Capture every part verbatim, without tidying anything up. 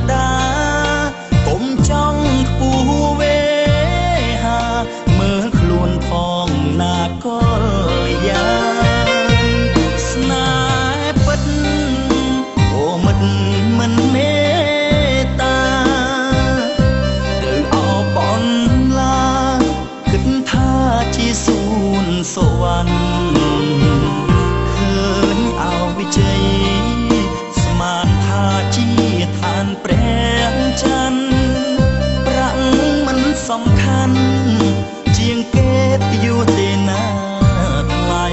តាកុំចង់ខ្ពស់វេហាមើលខ្លួនផងណាកលយ៉ាងស្នេហ៍ពិតអូមិត្តមិនមេត្តាត្រូវអោបអនឡាគិតថាជាសួនសវណ្ណឃើញអោវិជ័យស្មានថាជាឋានព្រះច័ន្ទប្រាក់មិនសំខាន់ជាងគេយោទេណាថ្លៃ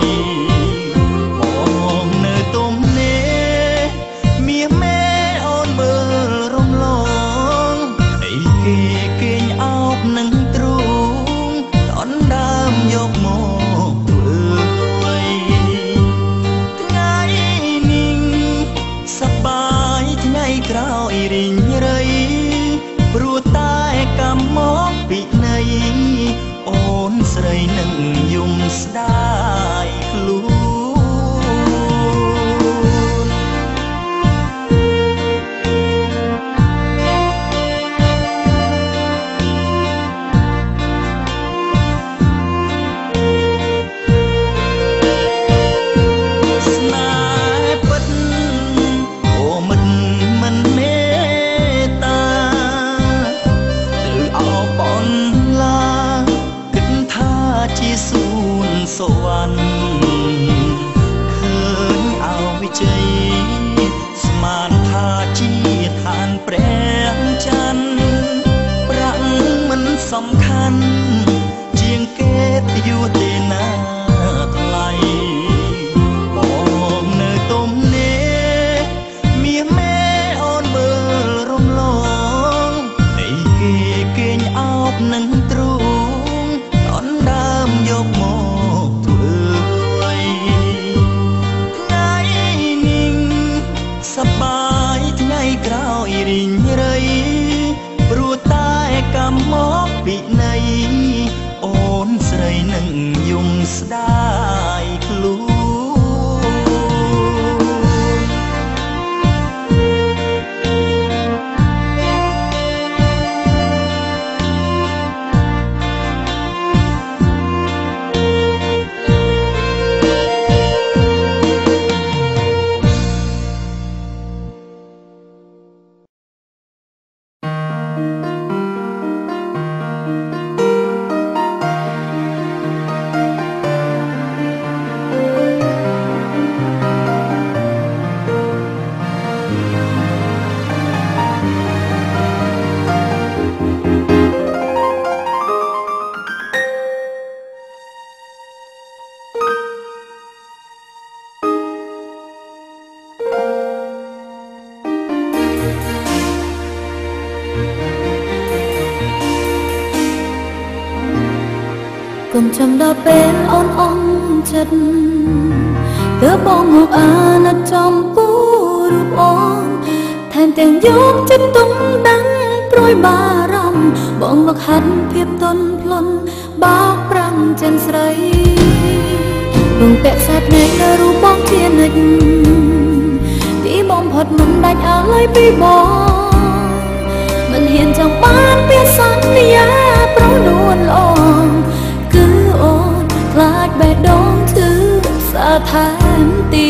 បងនៅទុំនេះមាសមេអូនមើលរំលងអីគេគេងអោបនឹងទ្រូងដណ្ដើមយកមកធ្វើអ្វីថ្ងៃនេះសប្បាយថ្ងៃក្រោយរីងរៃព្រោះតែកម្មមកពីណីអូនស្រីនឹងយំស្ដាយខ្លួនស្នេហ៍ពិតអូមិត្តមិនមេត្តាត្រូវអោបអនឡាគិតថាជាសួនសវណ្ណឃើញអោវិជ័យស្មានថាជាឋានព្រះច័ន្ទប្រាក់មិនសំខាន់ជាងគេយោទេណាថ្លៃបងនៅទុំនេះមាសមេអូនមើលរំលងអីគេគេងអោបនឹងទ្រូងដណ្ដើមយកមកធ្វើអ្វីថ្ងៃនេះសប្បាយថ្ងៃក្រោយរីងរៃព្រោះតែកម្មមកពីណីអូនស្រីនឹងយំស្ដាយខ្លួនកុំចាំដល់ពេលអូនអងចិត្តទើបបងមកអាណិតចំពោះរូបអូនថែមទាំងយកចិត្តទុំដឹង ព្រួយបារម្ភបងមកហាត់ភាពទន់ភ្លន់បោកប្រាំចិនស្រីបងពាក់ខ្សែភ្នែកនៅរូបបងជានិច្ចទីបងផុតមិនដាច់អាឡ័យពីបងមិនហ៊ានចង់បានពាក្យសន្យាប្រនួនល្អគឺអូនខ្លាចបេះដូងឈឺសាថែមទី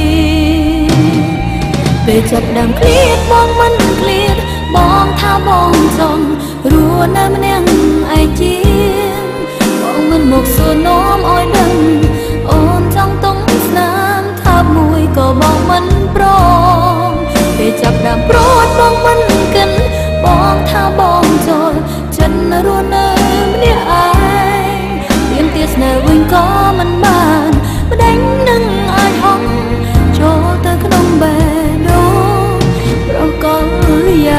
ពេលចាប់ដើមឃ្លាតបងមិនឃ្លាតបងថាបងចង់រស់នៅម្នាក់ឯជាបងមិនមកសួរនាំឲ្យដឹងអូនចង់តុងស្នាមថាមួយក៏បងមិនព្រមពេលចាប់ដើមព្រួតបងមិនគិនបងថាបងចូលចិត្តរស់នៅម្នាក់ឯងទៀមទាស្នេហ៍វិញក៏មិនបានម្ដេចនឹងអាចហងចូលទៅក្នុងបេះដូងប្រកលយ៉ា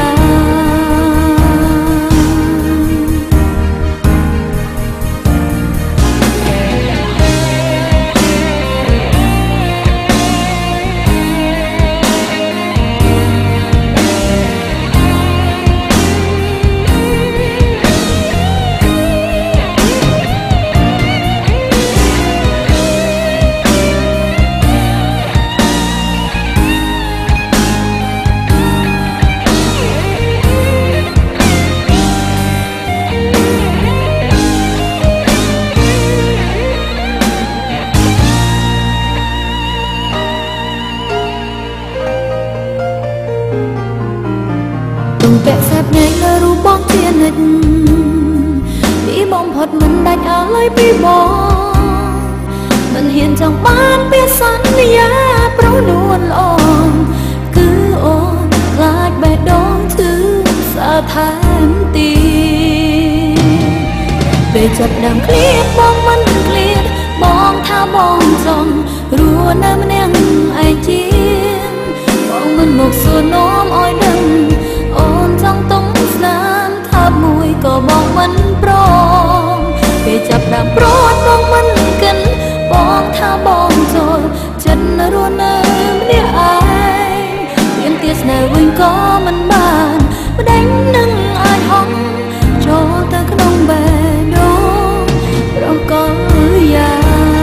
និចពីបងផុតមិនដាច់អាឡ័យពីបងមិនហ៊ានចង់បានពាក្យសន្យាប្រនួនល្អគឺអូនខ្លាចបេះដូងឈឺសាថែមទីពេលចាប់ដើមឃ្លាតបងមិនឃ្លាតបងថាបងចង់រស់នៅម្នាក់ឯជាបងមិនមកសួរនាំឲ្យដឹងអូនចង់តុងស្នាមថាមួយក៏បងមិនព្រមពេលចាប់ដើមប្រត់បងមិនកិនបងថាបងចូលចិត្តរស់នៅម្នាក់ឯងមានទៀតស្នេហ៍វិញក៏មិនបានប្តេជ្ញានឹងអាចហងចូលទៅក្នុងបេះដូងប្រកបយ៉ាង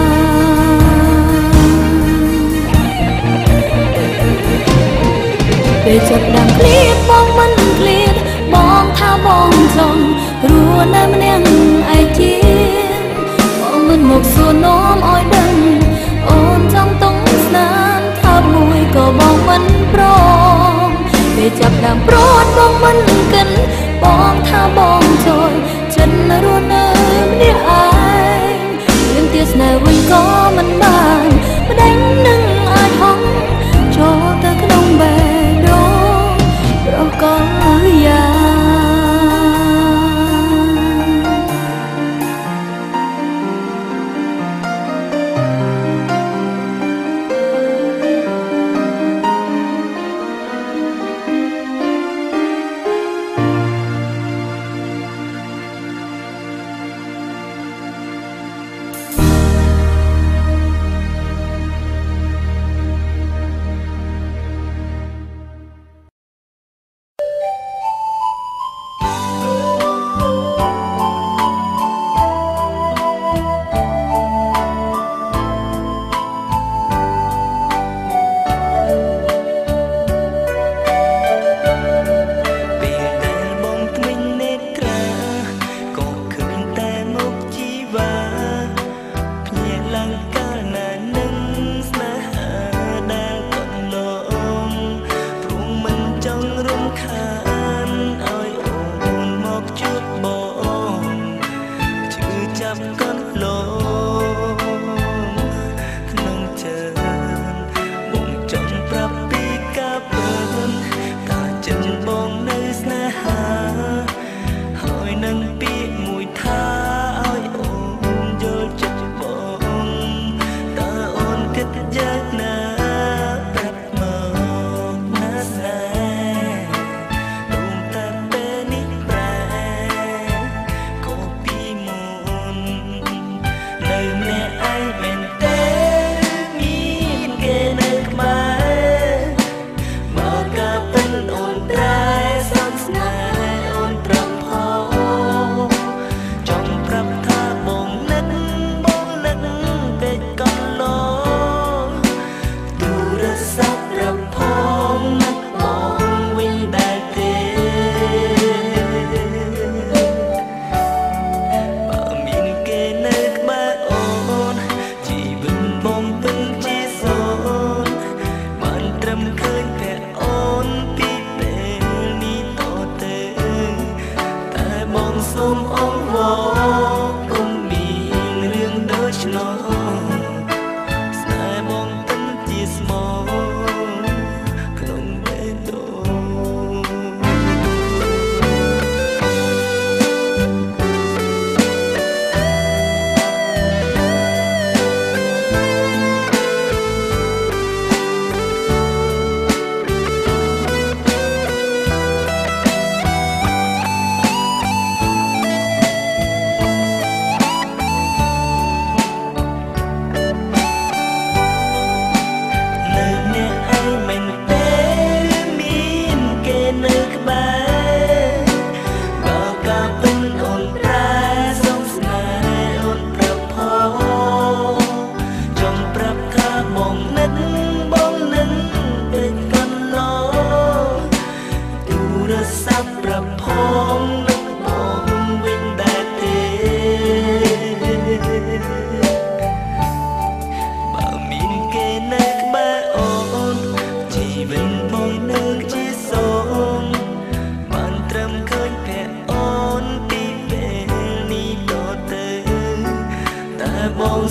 ពេលចាប់ដើមឃ្លាតបងមិនឃ្លាតបងថាបងចង់រស់នៅម្នាក់ឯជាបងមិនមកសួរនាំឲ្យដឹងអូនចង់តុងស្នាមថាមួយក៏បងមិនព្រមពេលចាប់ដើមប្រត់បងមិនកិនបងថាបងចូលចិត្តរស់នៅម្នាក់ឯងមានទៀតស្នេហ៍វិញក៏មិនបានប្តេជ្ញានឹងអាចហងចូលទៅក្នុងបេះដូងប្រកបយ៉ាង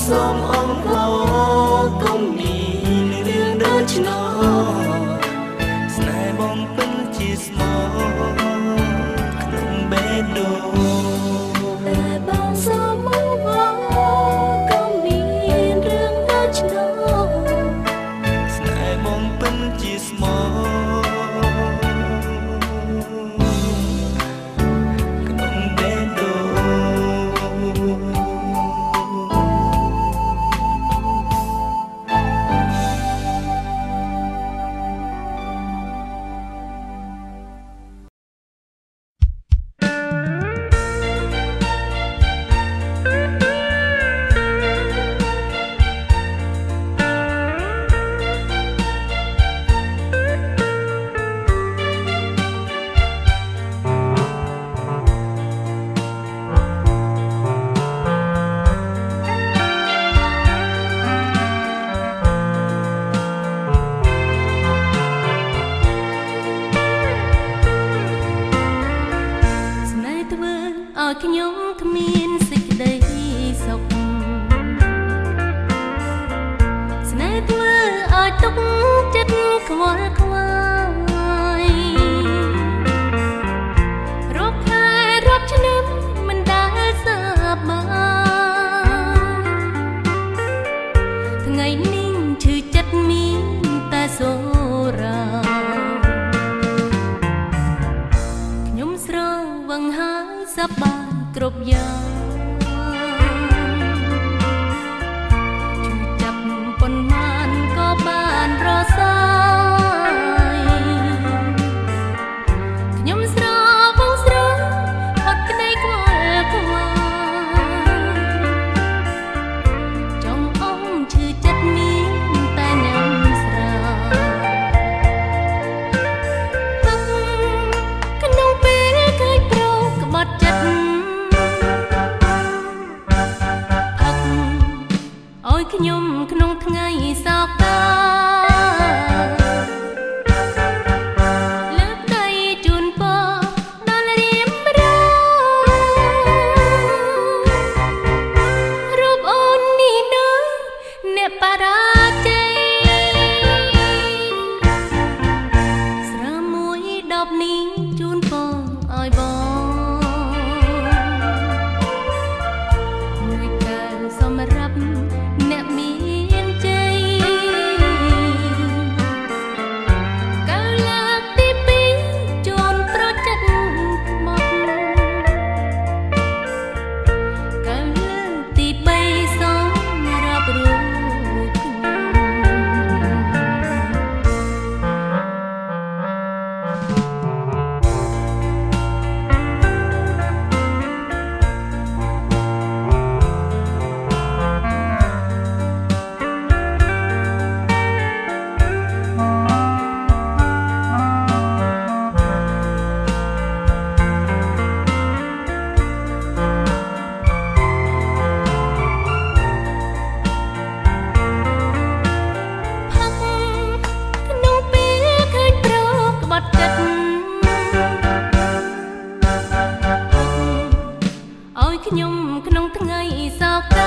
សូមអងឡោកុំមានរឿងដូចនោះស្នេហ៍បងពិនជាស្មោក្នុងបេះដូងតែបងសូមអងឡោកុំមានរឿងដូចនោះស្នេហ៍បងពិនជាស្មោខ្ញុំគ្មានសេចក្តីសុខស្នេហ៍ធ្វើឲ្យទុកចិត្តខ្វល់ខ្វាយរាប់ខែរាប់ឆ្នាំមិនដែលសប្បាយថ្ងៃនេះឈឺចិត្តមានតែសូរាខ្ញុំស្រវឹងហើយសប្បាយគ្រប់យ៉ាងជួយចាប់ប៉ុន្មានក៏បានរសាយខ្ញុំស្រវឹងស្រវអត់ក្តីខ្វល់ខ្វាយចង់អងឈឺចិត្តមានតែញ៉ាំស្រាក្នុងពេលឃើញប្រុសក្បត់ចិត្តខ្ញុំក្នុងថ្ងៃសោកតាលើកដៃជូនពរដល់រៀមរារូបអូននេះនៅអ្នកបរាជ័យស្រាមួយដបនេះជូនពរឲ្យបងមួយកែវសម្រាប់អ្នកមានជ័យកាលលើកទីពីរជូនប្រចិត្តមកកាលលើកទីបីសម្រាប់រូបខ្ញុំក្នុងថ្ងៃសោកតា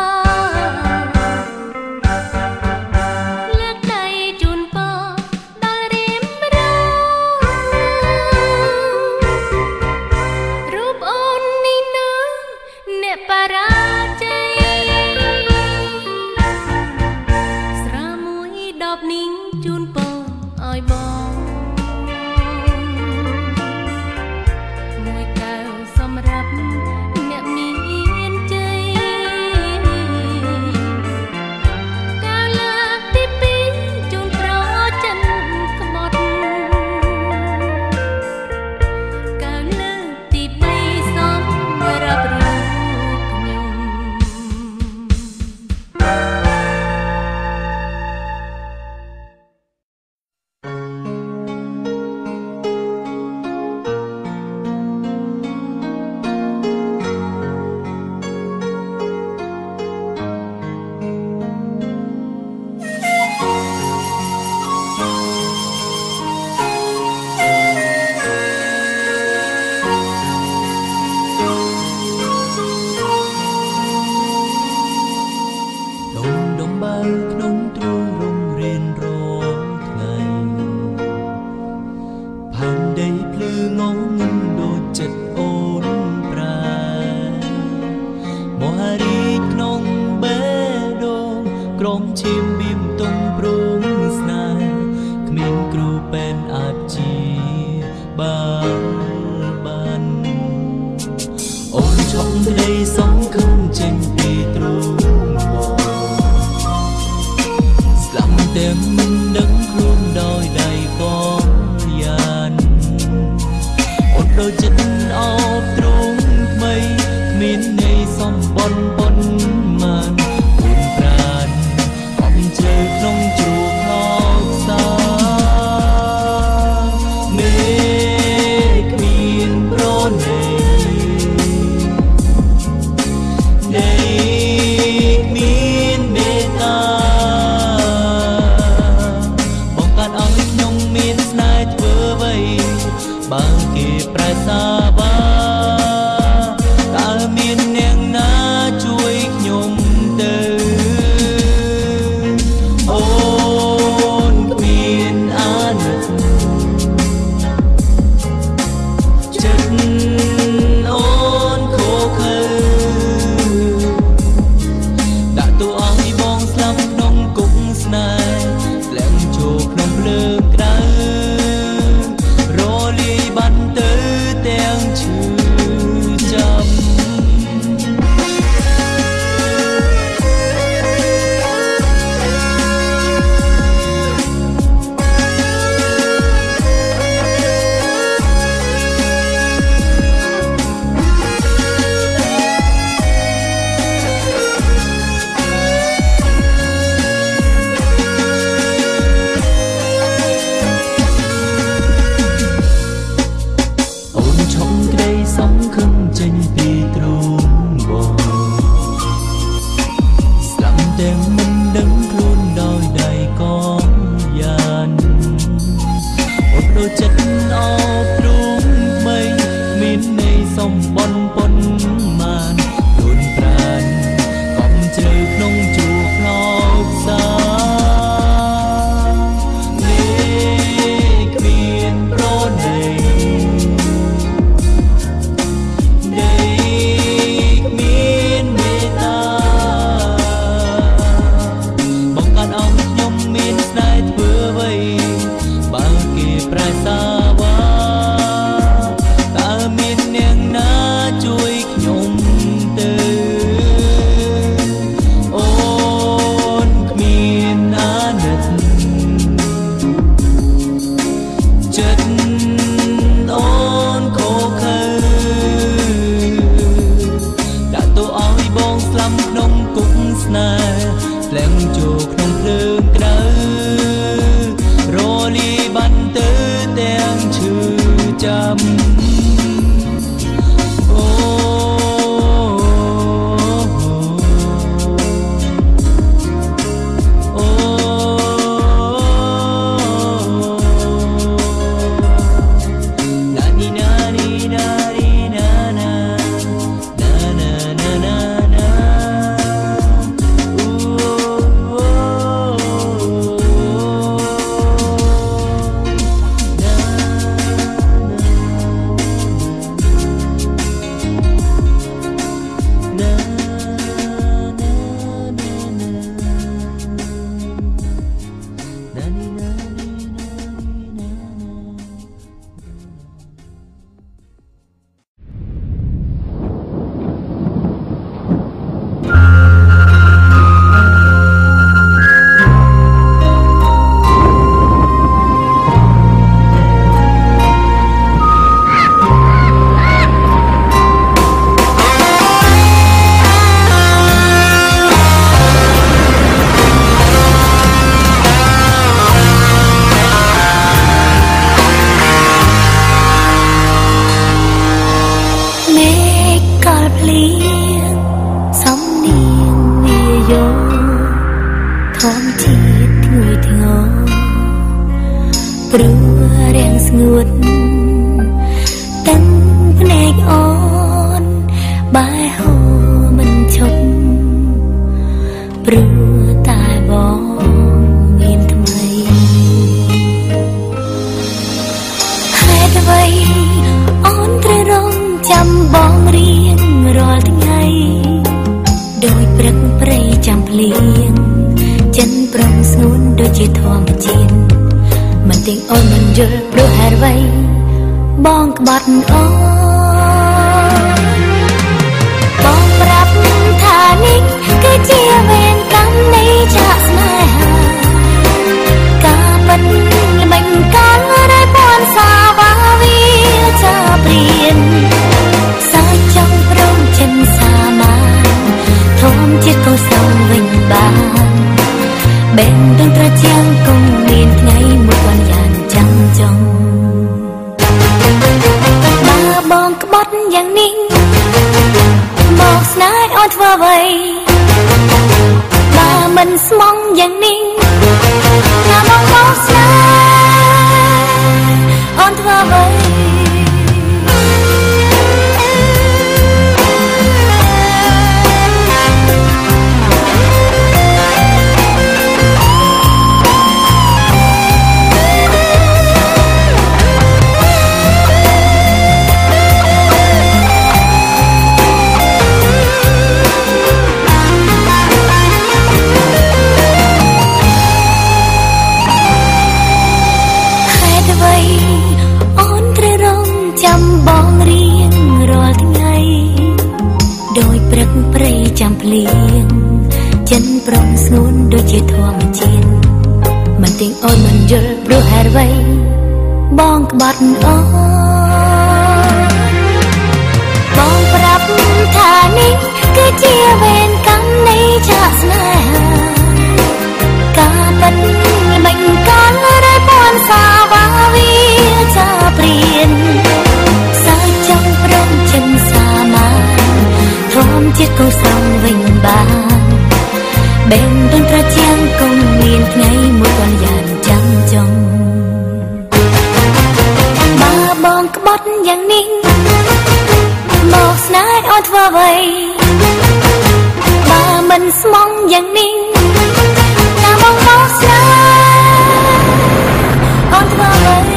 លើកដៃជូនពរដល់រៀមរារូបអូននេះនៅអ្នកបរាជ័យស្រាមួយដបនេះជូនពរឲ្យបងមួយកែវសម្រាប់អ្នកមានជ័យកាលលើកទីពីរជូនប្រចិនក្បត់កាលលើកទីបីសម្រាប់រូបខ្ញុំដឹងខ្លួនដោយដៃបងយ៉ាងអូនដូចចិត្តអោបទ្រូងថ្មីគ្មានន័យសំបន់ប៉ុន្មានអូនប្រានអំជើក្នុងជ្រោះខ្លោចសាមេគ្មានប្រណីនៃមានមេត្តាបងកាត់ឲ្យខ្ញុំមានស្នេហ៍ធ្វើអ្វីបើគេប្រែសាបាតើមានអ្នកណាជួយខ្ញុំទៅអូនគ្មានអាណិតចិត្តអូនខូខើដាក់ទូឲ្យបងស្លាប់ក្នុងគុកស្នេហ៍ស្លែងចូលក្នុងភ្លើងក្តៅរលាយបាត់ទៅទាំងឈឺចាំសង្ឃឹមចេញពីទ្រូងបងស្លាប់តែមិនដឹងខ្លួនដោយដៃកងយ៉ានអូនដូចចិត្តអោបទ្រូងថ្មីមានន័យសំបន់ប៉ុន្មានខ្លួនប្រានកំជ្រៅក្នុងជ្រោះខ្លោចសាលេគ្មានប្រណីប្រែសាវ៉ាតើមានអ្នកណាជួយខ្ញុំទៅអូនគ្មានអាណិតចិត្តអូនខូខើដាក់ទូឲ្យបងស្លាប់ក្នុងគុកស្នេហ៍ស្លែងចូលក្នុងភ្លើងក្តៅរលាយបាត់ទៅទាំងឈឺចាំអូអូណានីណានីណានីណាណាណាណាណាណាណាអូព្រោះរាំងស្ងួតតាំងភ្នែកអូនបែរហូរមិនឈប់ព្រោះតែបងមានថ្មីហេតុអ្វីអូនត្រូវរងចាំបងរៀងរាល់ថ្ងៃដោយព្រឹកព្រៃចាំភ្លៀងចិនប្រំស្ងួនដូចជាធម្មជាតិមិនទាំងអូនមិនយល់ព្រោះហេតុអ្វីបងក្បត់អូនបងប្រាប់ថានេះគឺជាវេរកម្មនៃចាក់ស្នេហាកាចាំភ្លៀងចិនប្រងស្ងួនដូចជាធម្មជាតិមិនទាំងអូនមិនយល់ព្រោះហេតុអ្វីបងក្បត់អូនបងប្រាប់ថានេះគឺជាវេនកម្មនៃឆាកស្នេហាការពិតមិញកាលរៃពាន់សាវាវាចាព្រៀនសើចង់ព្រមចិនសាមាធំជាតិកូនស្រងវិញបានបេងដូចត្រជាងគង់មានថ្ងៃមួយគាត់យ៉ាងចាំចង់បើបងក្បត់យ៉ាងនេះមកស្នេហ៍អូនធ្វើអ្វីបើមិនស្មងយ៉ាងនេះណាបងមកស្នេហ៍អូនធ្វើអ្វី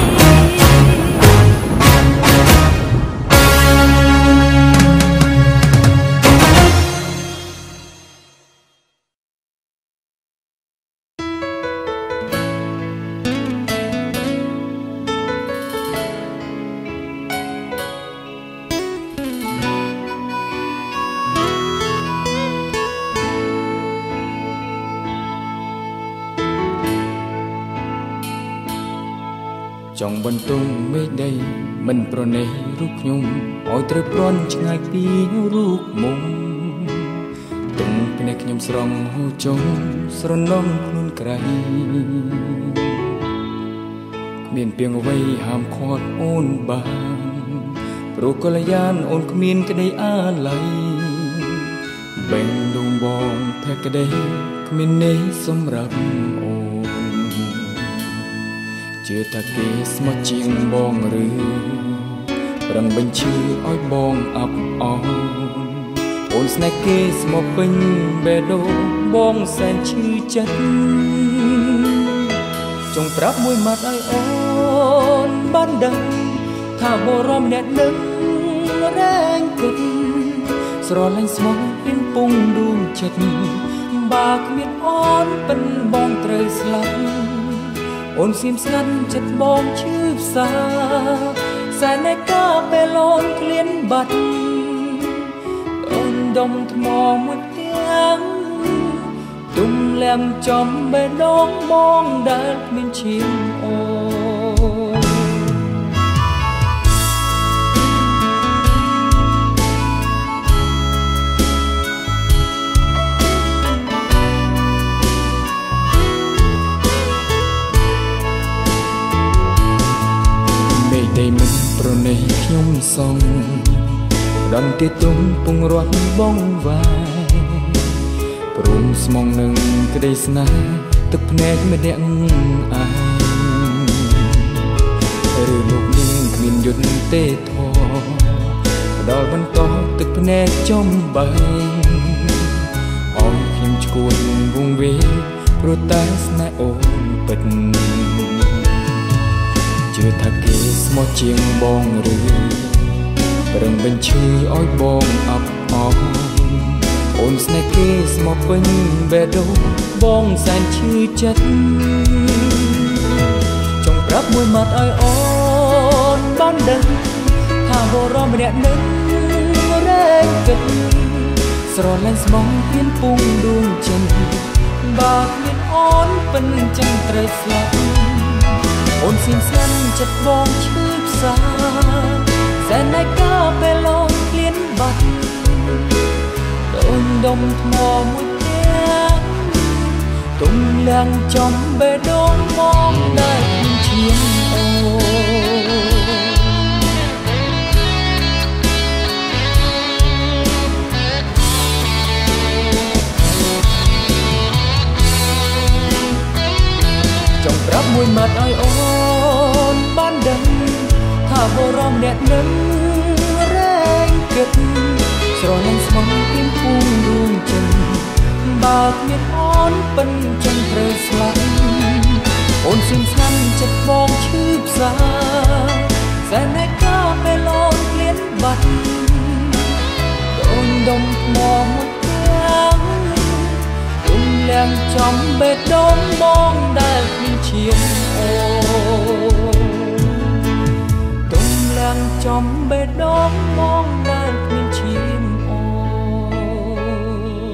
ចង់បន្ទង់មេឃដីមិនប្រណេះរូបខ្ញុំឲ្យត្រូវប្រន់ឆ្ងាយពីរូបមុំទំភ្នែកខ្ញុំស្រង់ហូរចុងស្រណំខ្លួនក្រៃគ្មានពីងអ្វីហាមឃាត់អូនបានព្រោះកល្យានអូនគ្មានក្តីអាល័យបេងដងបងភក្តីគ្មាននេះសម្រាប់អូនជឿថាគេស្មោះជាងបងឬប្រឹងបញ្ឈឺឲ្យបងអាប់អរអូនស្នេហ៍គេស្មោះពេញបេះដូងបងសែនឈឺចិត្តចង់ប្រាប់មួយម៉ាត់ឲ្យអូនបានដឹងថាបរមអ្នកនឹងរែងគិតស្រឡាញ់ស្មោះហ៊ានពងដួងចិត្តបើគ្មានអូនពិនបងត្រូវស្លាប់អូនសៀមស្ងាត់ចិត្តបងឈឺផ្សាសែនឯកាពេលអូនឃ្លានបាត់អូនដុំថ្មមួយផ្ទាំងទុំលៀមចំបេះដូងបងដែលគ្មានឈាមអូដីមិនប្រណេះខ្ញុំសងដំទីទុំពងរត់បងវាយព្រមស្មងនឹងក្តីស្នេហ៍ទឹកភ្នែកម្នាក់អាយឬលោកនាងគ្មានយុទ្ធទេធរដល់បន្តទឹកភ្នែកចំបែងអោយខ្ញុំឈួនវងវេព្រោះតែស្នេហ៍អូនពិតជឿថាគេស្មោះជាងបងឬប្រឹងបញ្ឈឺឲ្យបងអាប់អរអូនស្នេហ៍គេស្មោះពេញបេះដូងបងសែនឈឺចិត្តចង់ប្រាប់មួយម៉ាត់ឲ្យអូនបានដឹងថាបរមម្នាក់នឹងរែងគិតស្រឡាញ់ស្មងហ៊ានពងដួងចិត្តបើគ្មានអូនពិនចឹងត្រូវស្លាប់អូនសៀមស្ងាត់ចិត្តបងឈឺផ្សាសែនឯកាពេលអូនឃ្លានបាត់អូនដុំថ្មមួយផ្ទាំងទុំលៀងចំបេះដូងបងដែលឈាមអូចង់ប្រាប់មួយម៉ាត់ឲ្យអូនបានដឹងថាបរមអ្នកនឹងរែងគិតស្រឡាញ់ស្មងពីពូនដួងចិត្តបើគ្មានអូនពិនចឹងត្រូវស្លាប់អូនសៀមស្ងាត់ចិត្តបងឈឺផ្សាសែនឯកាពេលអូនឃ្លានបាត់អូនដុំថ្មមួយទាំងទុំលៀងចំបេះដូងបងដែលគ្មានឈាមអូទុំលៀងចំបេះដូងបងដែលគ្មានឈាមអូ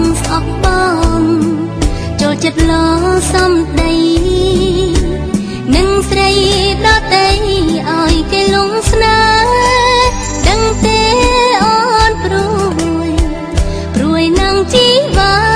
ស្អប់បងចូលចិត្តលោសំដីនឹងស្រីដទៃឲ្យគេលងស្នេហ៍ដឹងទេអូនព្រួយព្រួយនឹងជីវិត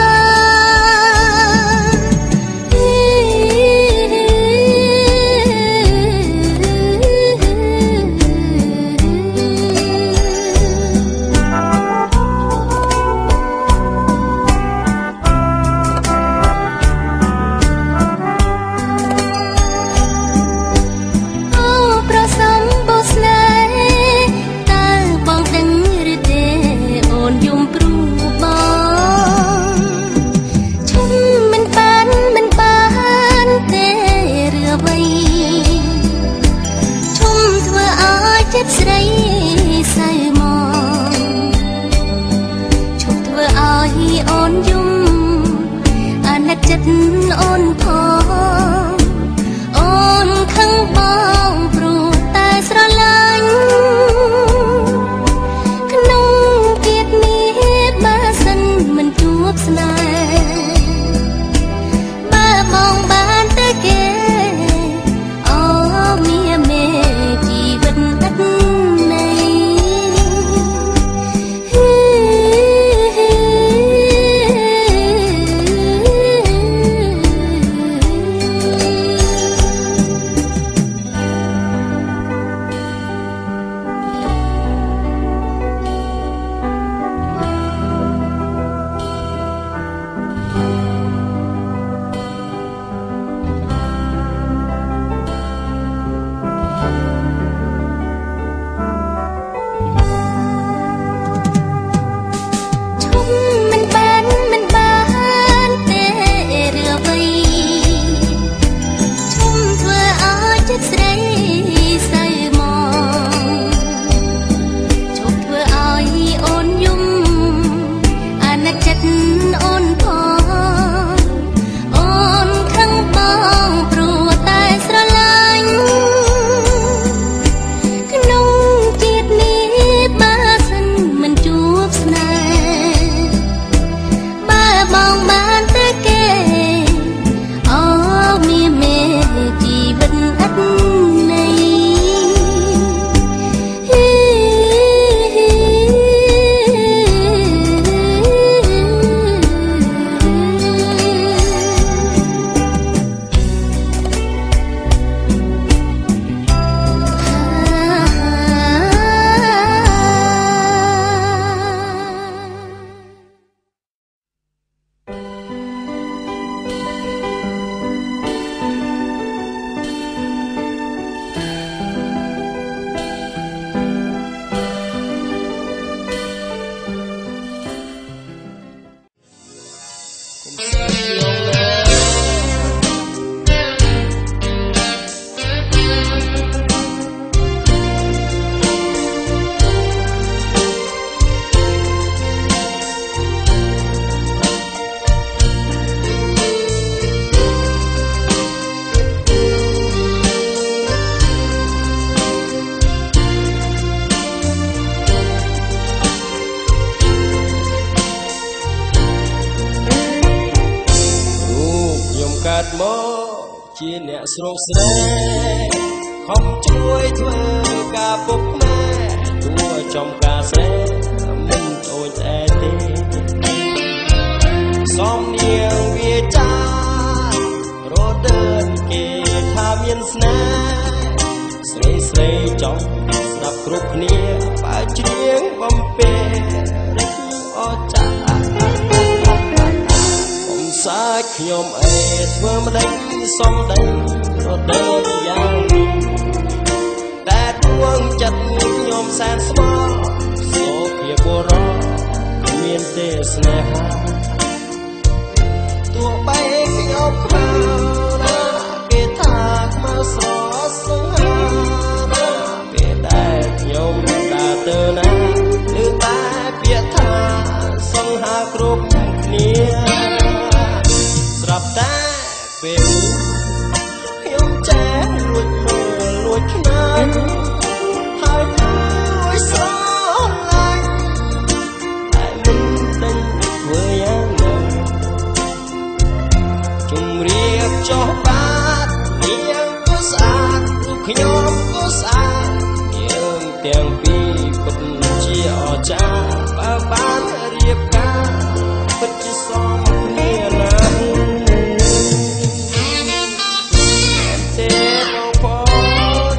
ស្រីសៅមកឈប់ធ្វើឲ្យអូនយំអាណិតចិត្តអូនផងអូនខឹងបងព្រោះតែស្រឡាញ់ក្នុងជាតិនេះបើសិនមិនជួបស្នេហ៍បើបងបានទៅគេអូមានមេជីវិតជាអ្នកស្រុកស្រែខំជួយធ្វើការពុកម៉ែទោះចំការស្រែមិនអូនស្អែកទេសំនៀងវាចារត់ដើនគេថាមានស្នេហ៍ស្រីស្រីចង់ស្ដាប់គ្រប់គ្នាបើច្រៀងបំពេរិះអចាបំសាច់ខ្ញុំអេធ្វើម្ដេចសំដីរត់ដើនយ៉ាងនេះតែដួងចិត្តខ្ញុំសែនស្មោះសូភាបុរសគ្មានទេស្នេហាទោះបីខ្ញុំខ្មៅណាគេថាខ្មៅស្រសង្ហាណាពេលដែលខ្ញុំដើរទៅណាឬតែពាក្យថាសង្ហាគ្រប់គ្នាស្រាប់តែពេលខ្ញុំចេះលួចមើលលួចខ្នាញ់ហើយលួចស្រឡាញ់តែមិនដឹងធ្វើយ៉ាងណាស្អាតយើងទាំងពីរពិតជាអស្ចារ្យបើបានរៀបការពិតជាសមគ្នាណាស់ទេបងប្អូន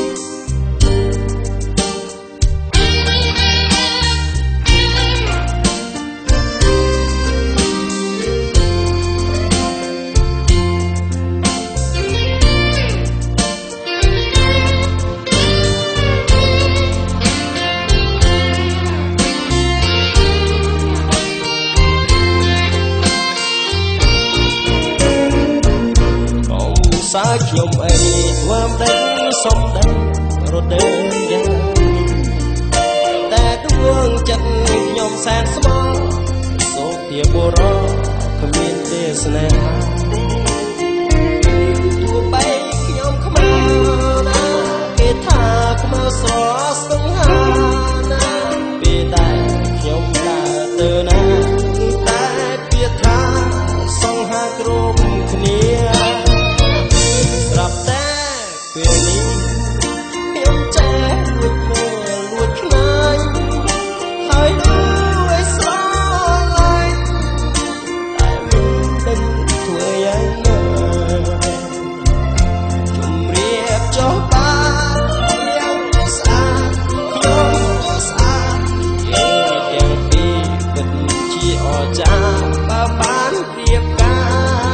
សាខ្ញុំអីធ្វើមិនដឹងសុំដឹងរត់ដើរយ៉ាងតែដួងចិត្តខ្ញុំសែនស្មោះសូភាបុរសគ្មានទេស្នេហាទោះបីខ្ញុំខ្មៅណាគេថាខ្មៅស្រស់សង្ហាណាពេលតែខ្ញុំដើរទៅណាតែពាក្យថាសង្ហាគ្រប់គ្នាស្រាប់តែពេលនេះខ្ញុំចេះលួចមើលលួចខ្លាញ់ហើយឲ្យស្រឡាញ់តែមិនដឹងធ្វើយ៉ាងណាជំរាបចុះបានយ៉ាងស្អាតខ្ញុំក៏ស្អាតយើងទាំងពីរពិតជាអស្ចារ្យបើបានរៀបការ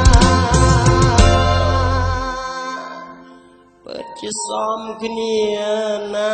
ជាសមគ្នាណា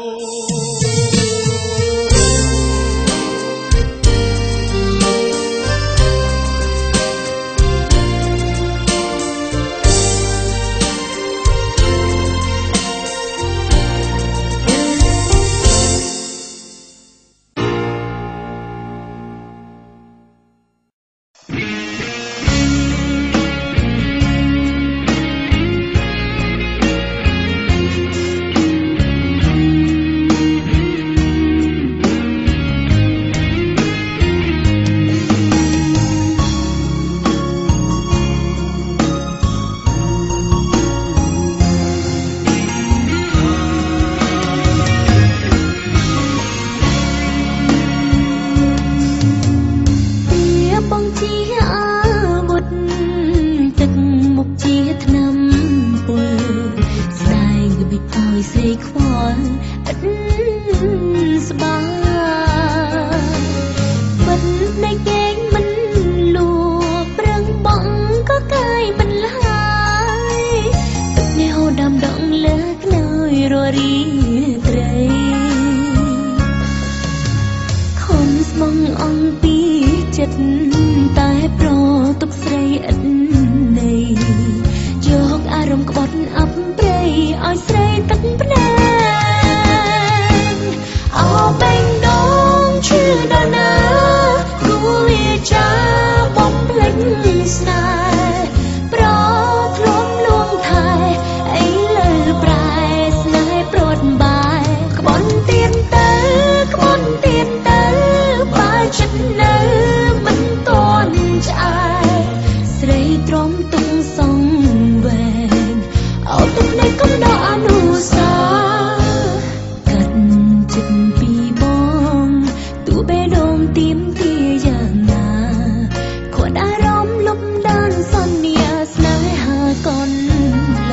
តែប្រទុកស្រីឥតន័យយកអារម្មណ៍ក្បត់អប់ព្រៃឲ្យស្រីទឹកភ្នែកអោបេងដូងឈឺដល់ណាគូលាចាបំភ្លេចស្នេហ៍ប្រធ្លាប់លួងថែអីលើប្រែស្នេហ៍ព្រាត់បាយក្បត់ទៀតទៅក្បត់ទៀតទៅបើចិត្តនៅមិនតន់ឆ្អែតស្រីទ្រាំទុំសងវែងអោទឹកនៃកំដរអនុសាកាត់ចិត្តពីបងទូបេះដូងទៀមទាយ៉ាងណាខួតអារម្មណ៍លំដានសន្យាស្នេហាកូនឡ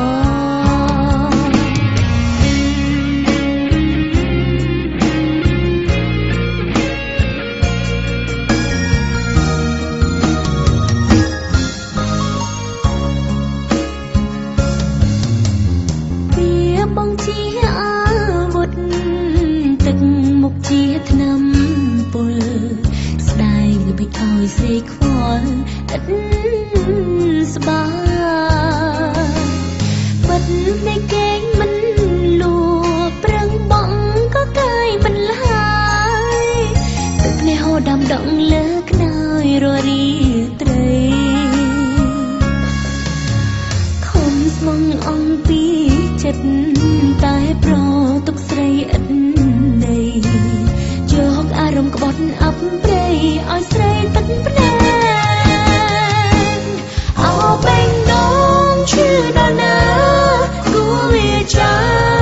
បងជាអាវុធទឹកមុខជាថ្នាំពុលស្ដាយល្បិចឲ្យស្រីខ្វល់ឥតស្បាបិទនៃគេងមិនលួប្រឹងបងក៏កាយមិនឡាយទឹកនេះហូរដាំដងលើខ្នើយររីត្រីខំស្មងអង្គពីចិត្តតែប្រទុកស្រីឥតន័យយកអារម្មណ៍ក្បត់អប់ព្រៃឲ្យស្រីទឹកភ្នែកអោបេងដូងឈឺដល់ណាគូលាចា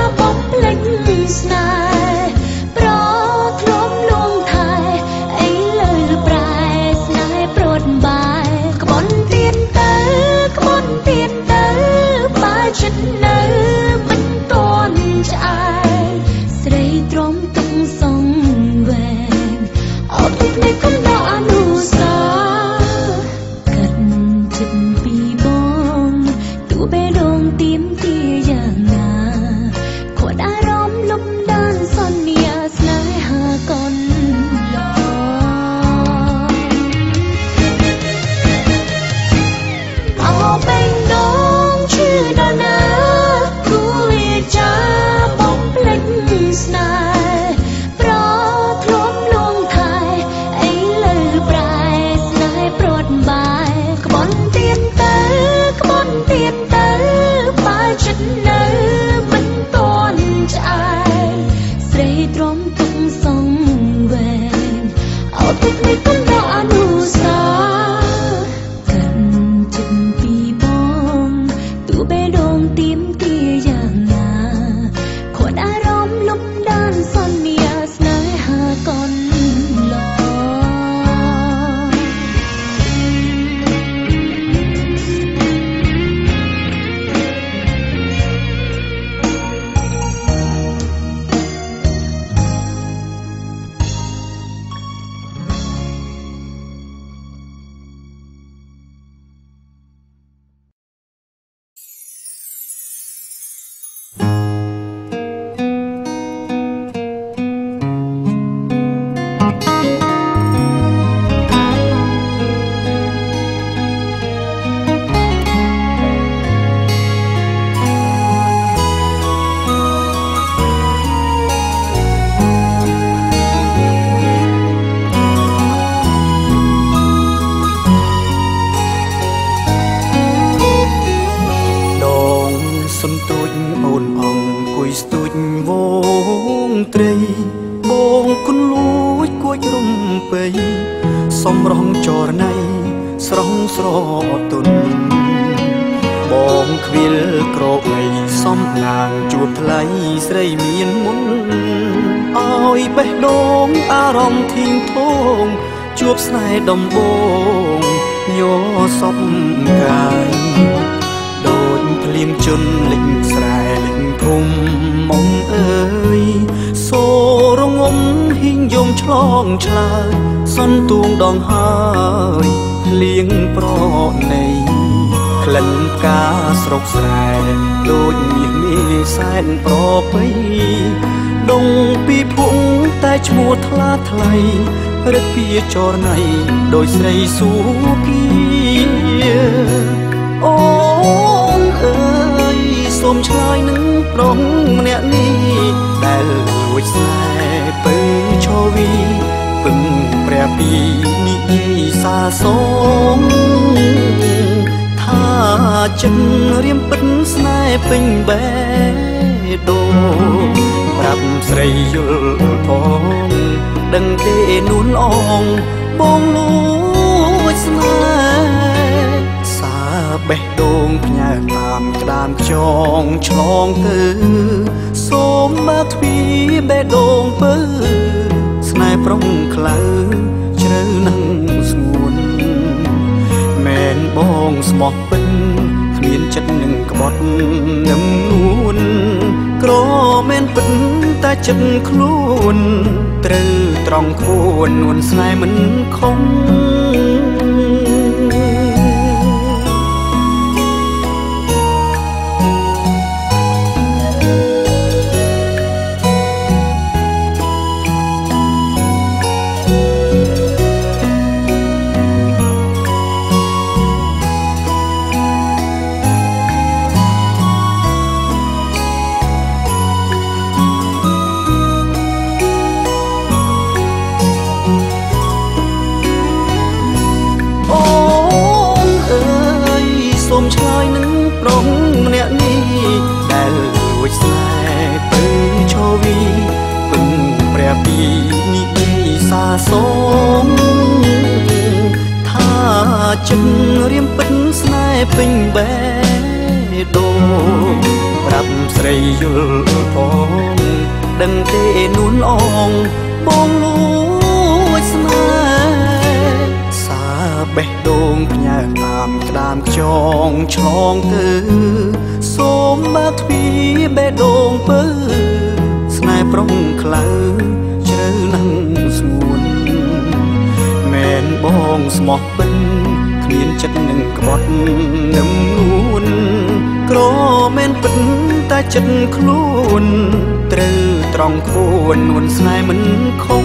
យស្ទូចវងត្រីបងគុនលួចគួចរំពៃសំរងចរណៃស្រងស្រទុនបងខ្វៀលក្រោកនៃសំណាងជួបថ្លៃស្រីមានមុនឲ្យបេះដូងអារម្មណ៍ធីងធងជួបស្នេហ៍ដំបងញ័រសពកាយដូចភ្លៀងជន់លិចស្រែលិចភូមិមុំអើយសូរងំហ៊ីងយំឆ្លងឆ្លើយសន្ទួងដងហើយលៀងប្រណីក្លិនផ្កាស្រុកស្រែដូចមាសមេសែនប្រពៃដងពីភុងតែឈ្មោះថ្លាថ្លៃរឹកពីចរណៃដោយស្រីសុគីអូនអើយសូមឆ្លើយនឹងប្រុសម្នាក់នេះដែលលួចស្នេហ៍ពឹងឈវីពឹងព្រះពីនិយាយសាសងថាចិត្តរៀមពិតស្នេហ៍ពេញបេះដូងប្រាប់ស្រីយល់ផងដឹងទេនួនអងបងលួចស្នេហ៍សាបេះដូងផ្ញើតាមក្តាមខ្យងឆ្លងទៅសូមបើទ្វីបេះដូងពើស្នេហ៍ប្រុងខ្លៅជ្រៅនឹងស្ងួនមែនបងស្មោះពិតគ្មានចិត្តនឹងក្បត់នឹមនួនក្រមែនពិតតែចិត្តខ្លួនត្រូវត្រង់ខួននួនស្នេហ៍មិនខំឆ្លើយនឹងប្រុសម្នាក់នេះដែលលួចស្នេហ៍ពឹងឈវីពឹងព្រះពីនិយាយសាសងថាចិត្តរៀមពិតស្នេហ៍ពេញបេះដូងប្រាប់ស្រីយល់ផងដឹងទេនួនអងបងលួចស្នេហ៍សាបេះដូងផ្ញើតាមក្តាមខ្យងឆ្លងទៅសូមបើទ្វីបេះដូងពើស្នេហ៍ប្រុងខ្លៅជ្រៅនឹងស្ងួនមែនបងស្មោះពិតគ្មានចិត្តនឹងក្បត់នឹមនួនក្រមែនពិតតែចិត្តខ្លួនត្រូវត្រង់ខួននួនស្នេហ៍មិនខំ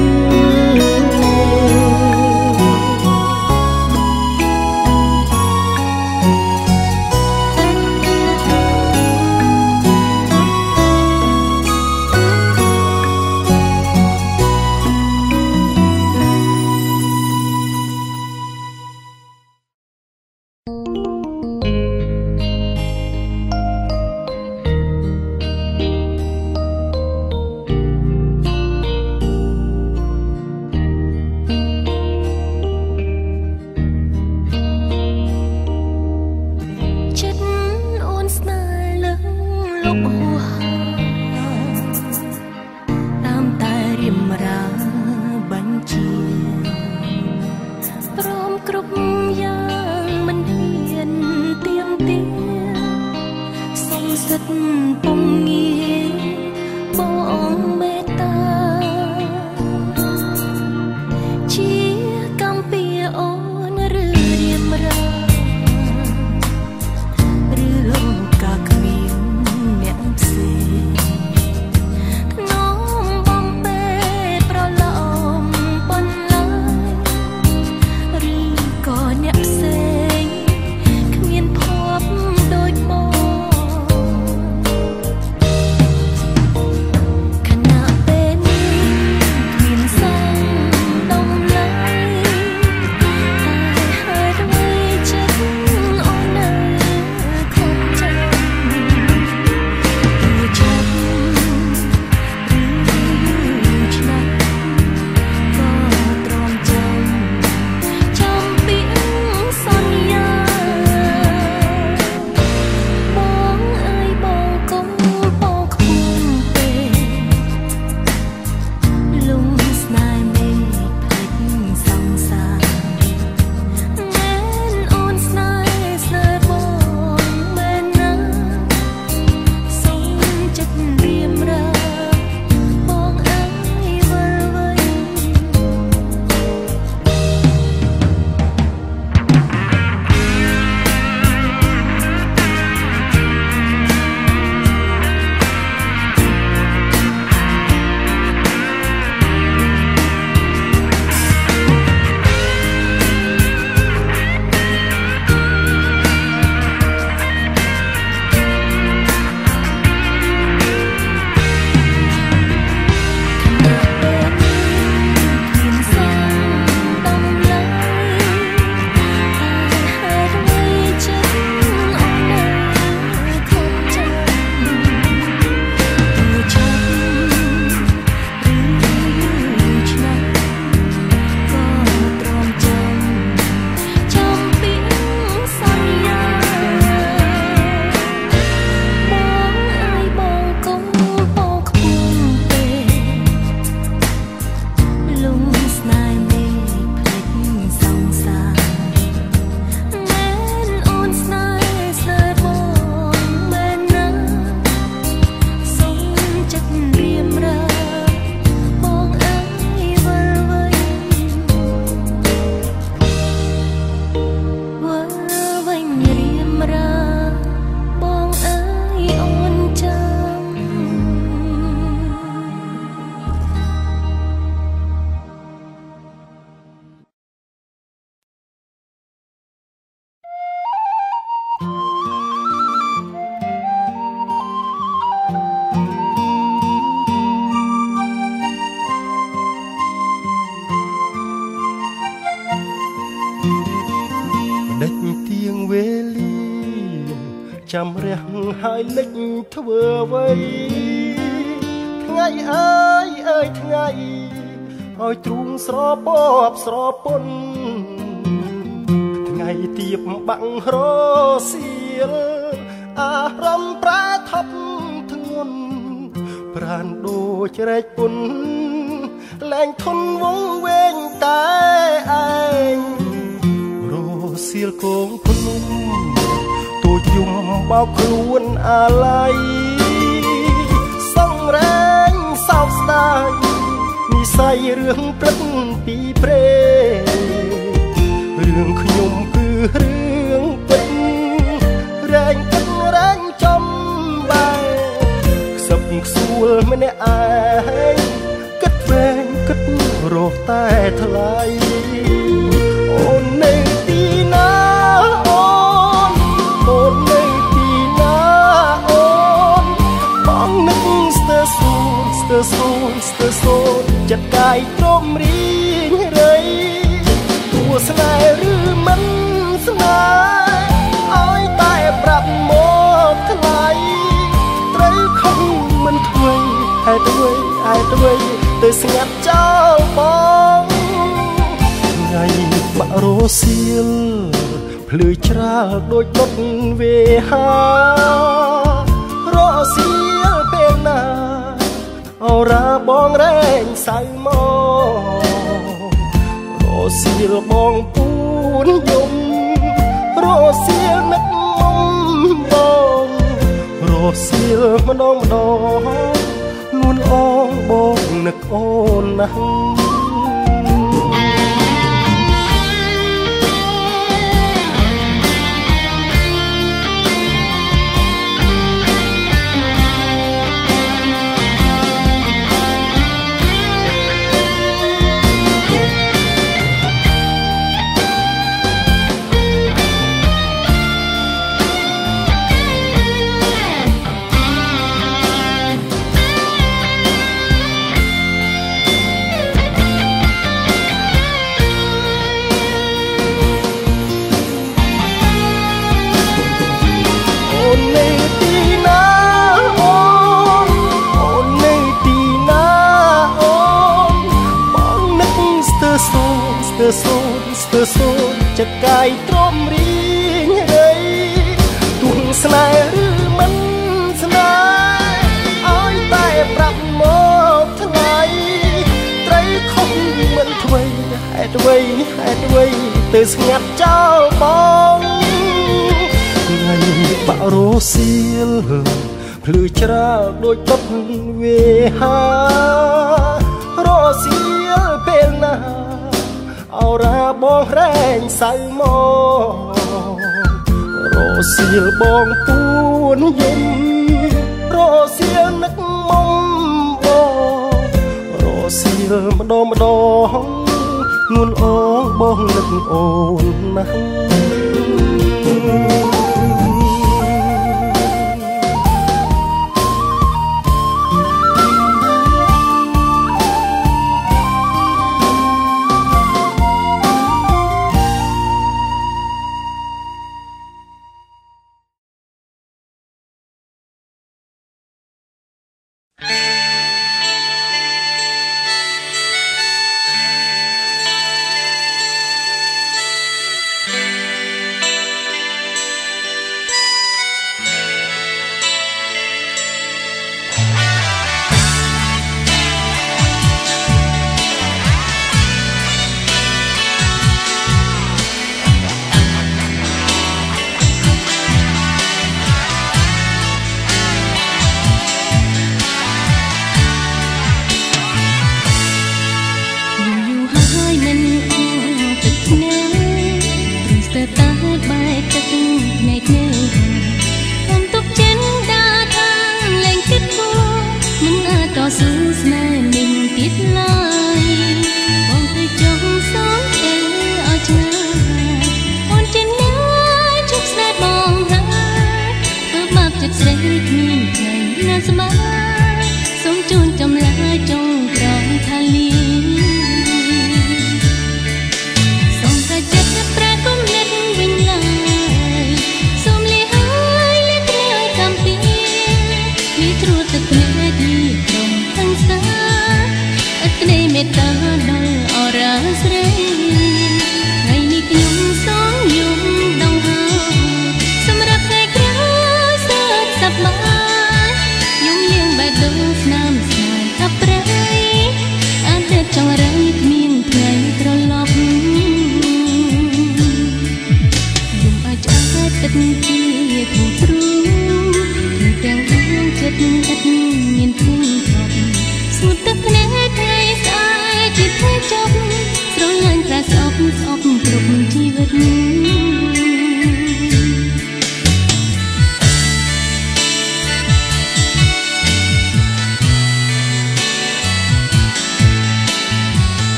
ចាំរះហើយលិចធ្វើអ្វីថ្ងៃអើយអើយថ្ងៃឲ្យទ្រូងស្រពបស្រពន់ថ្ងៃទៀបបាំងរសៀលអារម្មណ៍ប្រែថប់ធ្ងន់ប្រានដូចរែកពុនលែងធន់វងវែងតែឯងរសៀលគងភ្នំទូចយំបោកខ្លួនអាឡ័យសង្រែងសោកស្ដាយនិស័យរឿងព្រឹកពីព្រេរឿងខ្ញុំគឺរឿងពិតរែងគិតរែងចំបែខ្សឹបខ្សួលម្នាក់ឯងគិតវែងគិតរស់តែថ្លៃអូននៅទីណាអូនអូននៅទីណាអូនបងនឹកស្ទើសួនស្ទើសួនស្ទើសួនចិត្តកាយទ្រមរីងរៃទួស្នេហ៍ឬមិនស្នេហ៍ឲ្យតែប្រាប់មកថ្លៃត្រូវខំមិនធ្វើហេតុអ្វីហេតុអ្វីទៅស្ងាត់ចោលបងថ្ងៃបាក់រសៀលភ្លឺច្រាលដូចដុតវេហារសៀលពេលណាអូរាបងរែងសៅមករសៀលបងពូនយំរសៀលនឹកមុំបងរសៀលម្ដងម្ដងលួនអងបងនឹកអូនណាស់ស្ទើសូនស្ទើសូនចិត្តកាយទ្រមរីងរៃទួងស្នេហ៍ឬមិនស្នេហ៍ឲ្យតែប្រាប់មកថ្លៃត្រូវខំមិនធ្វើហេតុអ្វីហេតុអ្វីទៅស្ងាត់ចោលបងថ្ងៃបាក់រសៀលភ្លឺច្រាលដូចដុតវេហារសៀលពេលណាអូរាបងរែងសៅមករសៀលបងពូនយំរសៀលនឹកមុំបងរសៀលម្ដងម្ដងងួនអងបងនឹកអូនណាស់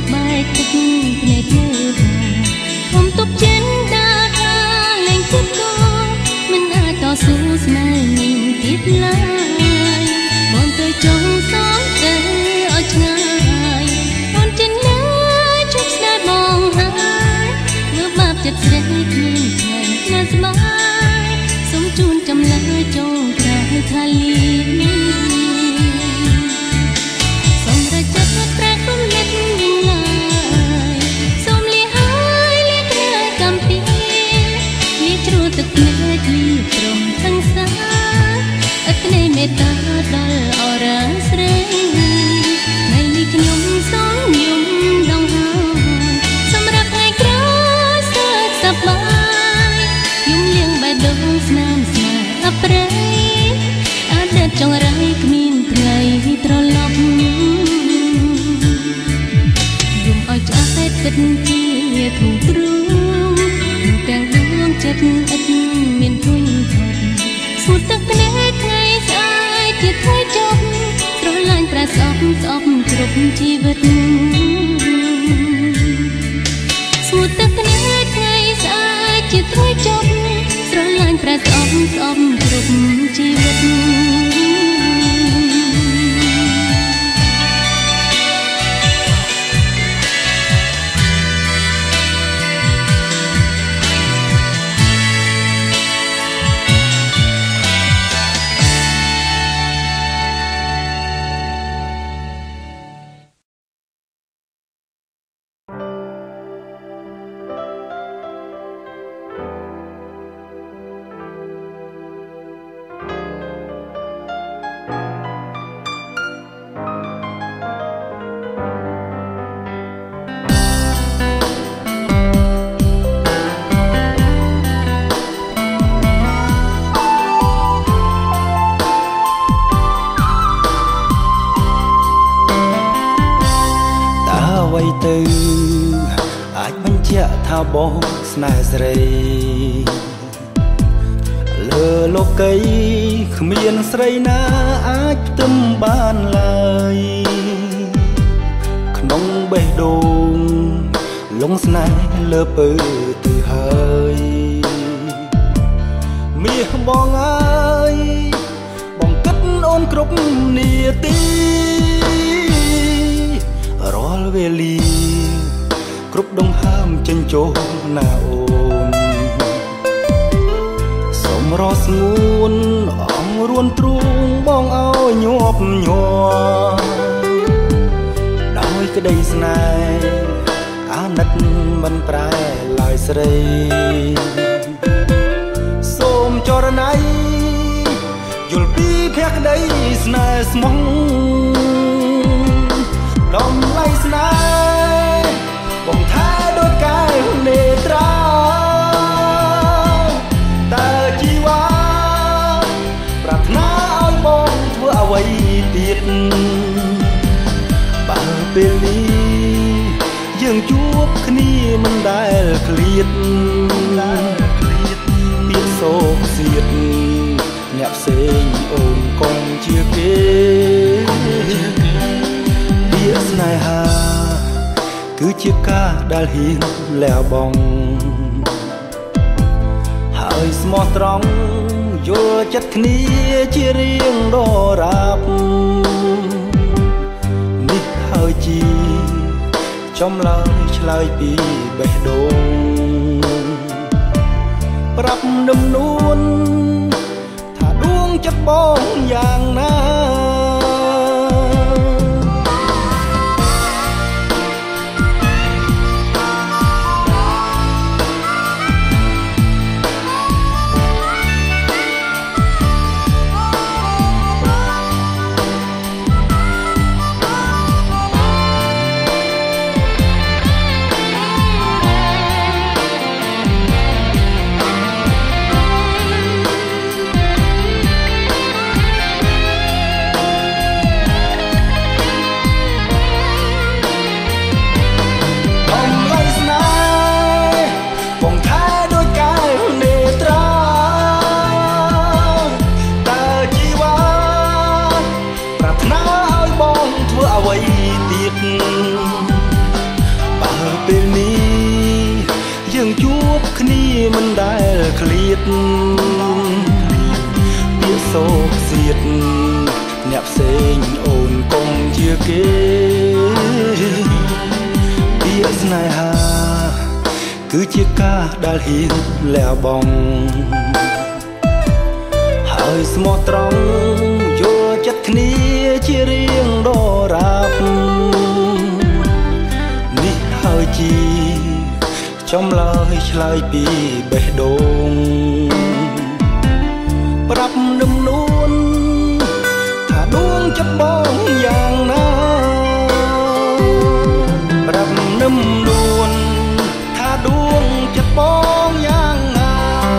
បែកទឹកភ្នែកមើលខ្ញុំទប់ចិនដាថាលែងចិត្តក៏មិនអាចតស៊ូស្នេហ៍នេះទៀតឡើយបងទៅចង់សងទៅឲ្យឆ្ងាយអូនចិនណាជប់ស្នេហ៍បងហើយធ្វើបាបចិត្តស្រីគ្មានថ្ងៃណាស្បាយសូមជូនចម្លើយចងក្រោយថាលីសូមរចិត្តប្រែគុំលិតវិញឡើយសូមលីហើយលីក្រែកំពីលីជ្រួទឹកភ្នែកលីព្រមទាំងសាអត់នៃមេត្តាដល់អរស្រីថ្ងៃនេះខ្ញុំសងយំដងហើយសម្រាប់ថ្ងៃក្រោយសើចសប្បាយយំលៀងបេះដូងស្នាមស្នេហ៍អប្រៃអតីតចងរៃគ្មានថ្ងៃត្រឡប់យំឲ្យឆ្អែតពិតជាធូរទ្រូងទាំងដួងចិត្តឥតមានធុញថត់ស្ងួតទឹកភ្នែកថ្ងៃស្អែកជាថ្ងៃចប់ស្រឡាញ់ប្រែស្អប់ស្អប់គ្រប់ជីវិតស្ងួតទឹកភ្នែកថ្ងៃស្អែកជាថ្ងៃចប់ស្រឡាញ់ប្រែស្អប់ស្អប់គ្រប់ជីវិតទៅអាចបញ្ជាក់ថាបងស្នេហ៍ស្រីលើលោកីគ្មានស្រីណាអាចផ្ទឹមបានឡើយក្នុងបេះដូងលងស្នេហ៍លើពើទៅហើយមាសបងអើយបងគិតអូនគ្រប់នាទីរាល់វេលាគ្រប់ដងហើមចិញ្ចោណាអូនសូមរស់ស្ងួនអងរួនទ្រូងបងឲ្យញាប់ញ័រដោយក្តីស្នេហ៍អាណិតមិនប្រែឡើយស្រីសូមចរណៃយល់ពីភក្តីស្នេហ៍ស្មោះដំឡៃស្នេហ៍បងថាដូចកែវនេត្រាតើជីវ៉ាប្រាថ្នាឲ្យបងធ្វើអ្វីទៀតបើពេលនេះយើងជួបគ្នាមិនដែលឃ្លាតពីសោកសៀតអ្នកផ្សេងអូនកុំជាគេស្នេហាគឺជាការដែលហ៊ានលះបង់ហើយស្មោះត្រង់យល់ចិត្តគ្នាជារៀងដរាបនេះហើយជាចម្លើយឆ្លើយពីបេះដូងប្រាប់នឹមនួនថាដួងចិត្តបងយ៉ាងណាពេលនេះយើងជួបគ្នាមិនដែលឃ្លាតពាក្យសោកសៀតអ្នកផ្សេងអូនកុំជាគេពាក្យស្នេហាគឺជាការដែលហ៊ានលះបង់ហើយស្មោះត្រង់យល់ចិត្តគ្នាជារៀងដរាបនេះហើយជាចំឡើយឆ្លើយពីបេះដូងប្រាប់នឹមនួនថាដួងចិត្តបងយ៉ាងណាប្រាប់នឹមនួនថាដួងចិត្តបងយ៉ាងណា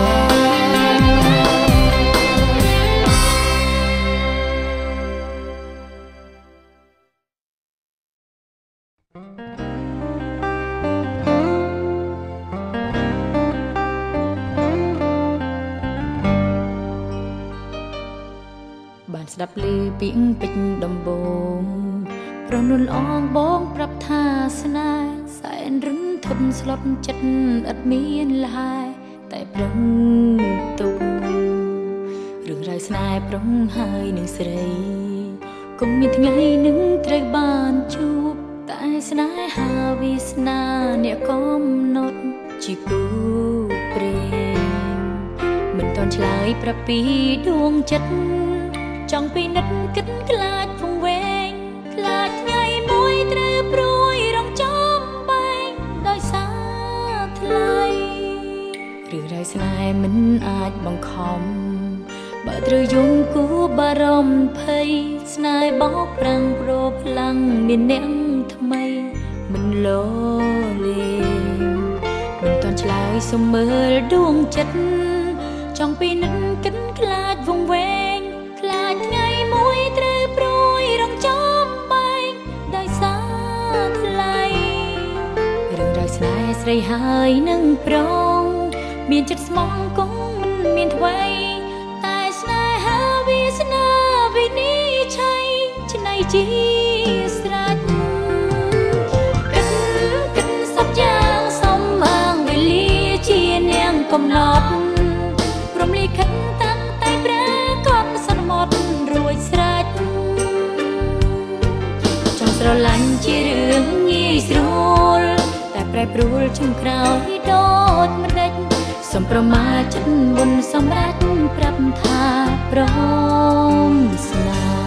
បានស្ដាប់ឮពីពេជ្រដំបងប្រនុនអងបងប្រាប់ថាស្នេហ៍សែនរឹងធន់ស្លុតចិត្តឥតមានលហែតែប្រឹងទុករឿងរ៉ាវស្នេហ៍ប្រងហើយនឹងស្រីគុំមានថ្ងៃនឹងត្រូវបានជួបតែស្នេហាវាសនាអ្នកកំណត់ជាគូព្រេងមិនតន់ឆ្លើយប្រាប់ពីដួងចិត្តចង់ពីនិតគិតខ្លាចវង្វេងខ្លាចថ្ងៃមួយត្រូវព្រួយរងចំបែកដោយសារថ្លៃរឿងរ៉ាវស្នេហ៍មិនអាចបង្ខំបើត្រូវយំគួរបារម្ភភ័យស្នេហ៍បោកប្រាំងប្រផ្លាំងមានអ្នកថ្មីមិនលោលេងមិនតន់ឆ្លើយសុំមើលដួងចិត្តចង់ពីនិតគិតខ្លាចវង្វេងខ្លាចថ្ងៃមួយត្រូវព្រួយរងចំបែកដោយសារថ្លៃរឿងរ៉ាវស្នេហ៍ស្រីហើយនឹងប្រងមានចិត្តស្មងគង់មិនមានថ្មីតែស្នេហាវាសនាវិនិច្ឆ័យឆ្នៃជាស្រេចគិតគិតសពយ៉ាងសំអាងវេលាជានាងកំណត់ព្រមលិខិតតាំងតែប្រាកដសន្មត់រួចស្រេចចង់ស្រឡាញ់ជារឿងងាយស្រួលតែប្រែប្រួលជុំក្រោយដូចម្ដេចសំប្រមាចិត្តមុនសម្រេចប្រាប់ថាព្រមស្នេហ៍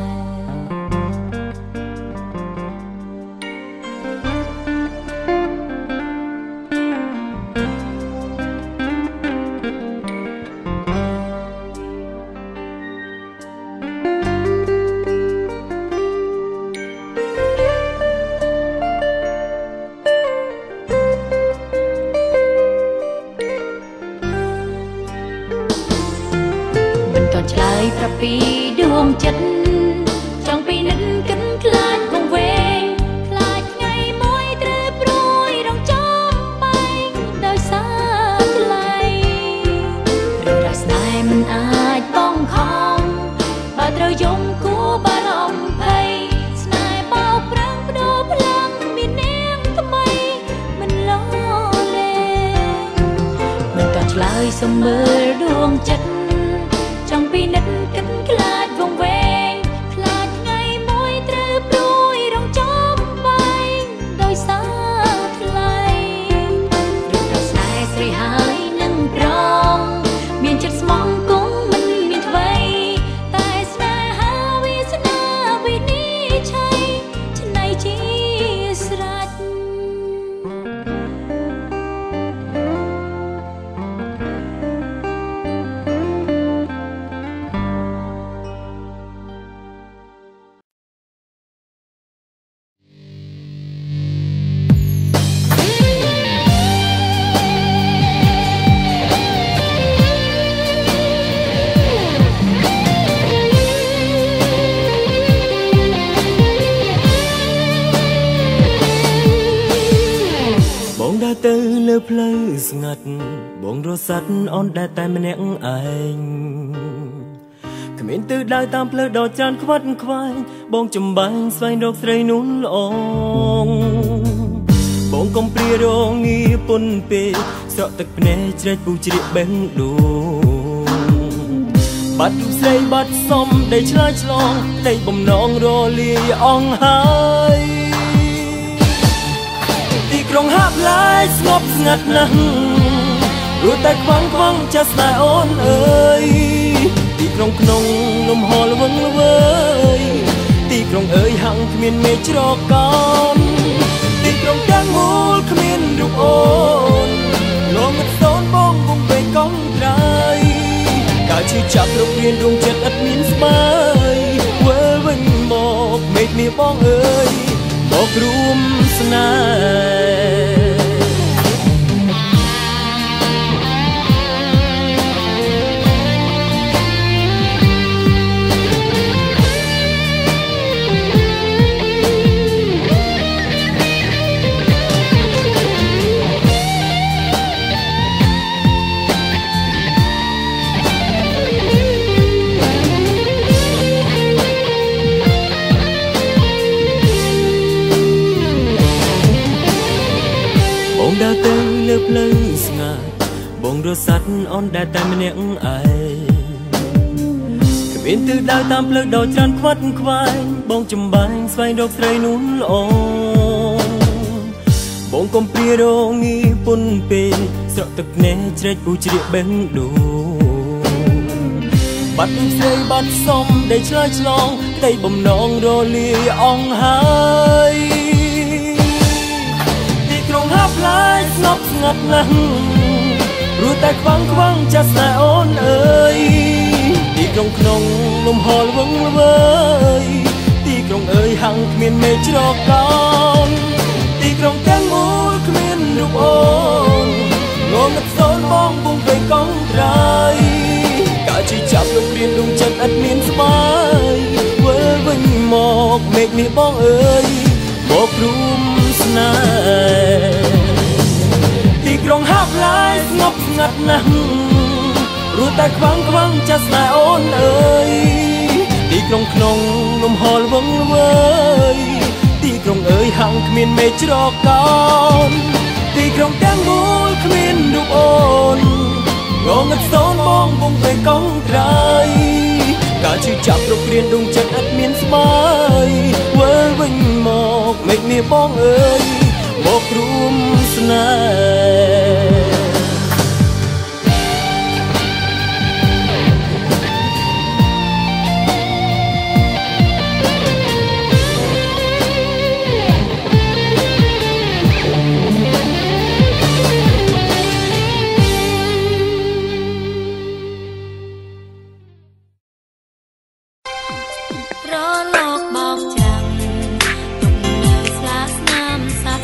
ឆ្លើយប្រាប់ពីដួងចិត្តចង់ពីនិតគិតខ្លាចវង្វេងខ្លាចថ្ងៃមួយត្រូវព្រួយរងចំបែកដោយសារថ្លៃរឿងរ៉ាវស្នេហ៍មិនអាចបងខំបើត្រូវយំគួរបារម្ភភ័យស្នេហ៍បោកប្រាំងបដូរផ្លាំងមាននាងថ្មីមិនលោលេមិនតន់ឆ្លើយសុំមើលដួងចិត្តចង់ពីនិតគិតខ្លាចវង្វេងខ្លាចថ្ងៃមួយត្រូវព្រួយរងចំបែកដោយសារថ្លៃរឿងរ៉ាវស្នេហ៍ស្រីហើយនឹងប្រងមានចិត្តស្មងគង់មិនមានថ្មីតែស្នេហាវាសនាវិនិច្ឆ័យឆ្នៃជាស្រេចទៅលើផ្លូវស្ងាត់បងរសាត់អូនដែលតែម្នាក់ឯងគ្មានទិសដៅតាមផ្លូវដ៏ចានខ្វាត់ខ្វាយបងចំបាញ់ស្វែងរកស្រីនោះល្អងបបងកំព្រារងាពុនពេស្រក់ទឹកភ្នែកជ្រែកពូជ្រៀកបេះដូងបាត់ស្រីបាត់សំដែលឆ្លើយឆ្លងតែបំណងរលាយអងហើយទីក្រុងហាប់ឡាយស្ងប់ស្ងាត់ណាស់រួចតែខ្វាំងខ្វាំងចាស់ស្នេហ៍អូនអើយទីក្រុងក្នុងលំហល្វឹងល្វើយទីក្រុងអើយហាំងគ្មានមេឃច្រកោនទីក្រុងទាំងមូលគ្មានរូបអូនងងឹតសូនបងវងពេកកងត្រៃកាលជឿចាប់រករៀនដួងចិត្តឥតមានស្បើយវិលវិញមកមេឃនេះបងអើយមករួមស្នេហ៍ដើរទៅលើផ្លូវស្ងាត់បងរសាត់អូនដែលតែម្នាក់ឯងគ្មានទិសដៅតាមផ្លូវដ៏ច្រើនខ្វាត់ខ្វាយបងចំបាញ់ស្វែងរកស្រីនោះល្អបងកំព្រារងាពុនពេស្រក់ទឹកភ្នែកជ្រែកពូជ្រៀកបេះដូងបាត់ស្រីបាត់សំដែលឆ្លើយឆ្លងក្តីបំណងរលាយអងហើយក្រុងហាប់ឡាយស្ងប់ស្ងាត់ណាស់រួចតែខ្វាំងខ្វាំងចាស់ស្នេហ៍អូនអើយទីក្រុងក្នុងលំហល្វឹងល្វើយទីក្រុងអើយហាំងគ្មានមេឃច្រកោនទីក្រុងទាំងមូលគ្មានរូបអូនងងឹតសូនបងវងពេកកងត្រៃកាលជឿចាប់លោករៀនដួងចិត្តឥតមានស្បើយវិលវិញមកមេឃនេះបងអើយមករួមស្នេហ៍ទីក្រុងហាប់ឡាយស្ងប់ស្ងាត់ណាស់រួចតែខ្វាំងខ្វាំងចាស់ស្នេហ៍អូនអើយទីក្រុងក្នុងលំហល្វឹងល្វើយទីក្រុងអើយហាំងគ្មានមេឃច្រកោនទីក្រុងទាំងមូលគ្មានរូបអូនងងឹតសូនបងវងពេកកងត្រៃកាលជឿចាប់រករៀនដួងចិត្តឥតមានស្បើយវិលវិញមកមេឃនេះបងអើយមករួមស្នេហ៍រលកបោកចាំទុកនៅស្លាកស្នាមសា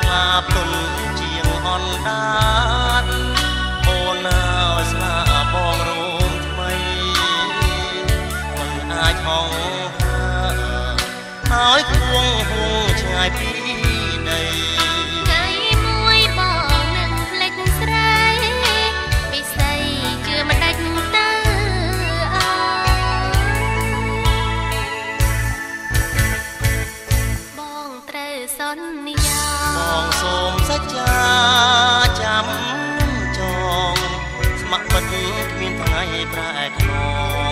លាប់ទុនជាងអនដាតអូនអើយស្លាប់បងរួមថ្មីមិនអាចហងហើហើយគួងហួងឆ្ងាយពីដីថ្ងៃមួយបងនឹងភ្លេចស្រីពិសីជឿមិនដាច់ទៅអើបងត្រូវសន្យាបងសូមសច្ចាចាំចងស្ម័គ្រពិតគ្មានថ្ងៃប្រែខ្នង